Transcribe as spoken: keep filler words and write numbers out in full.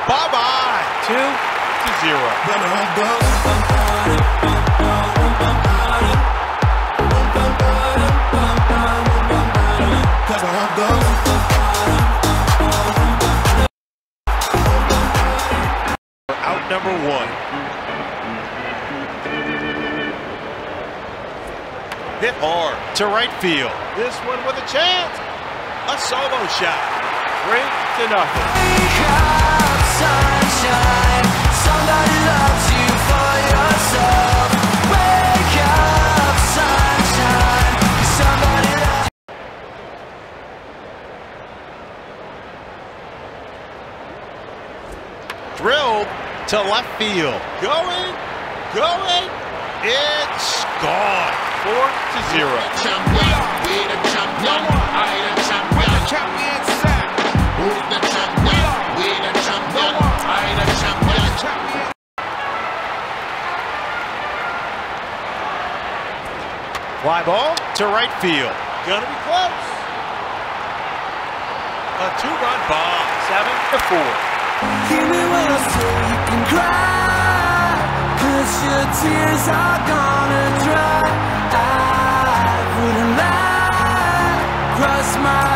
Bye-bye. Two to zero. Out number one. Hit hard to right field. This one with a chance. A solo shot. Three to nothing. Wake up, sunshine. Somebody loves you for yourself. Wake up, sunshine. Somebody loves you. Drilled to left field. Going, going. It's gone. Four to zero. Champion, we the champion. I the champion. Champion sack. Who's the champion? We the champion. I the champion. Fly ball to right field. Gonna be close. A two-run bomb. Seven to four. Give me one so you can cry. 'Cause your tears are gonna dry. I wouldn't lie. Cross my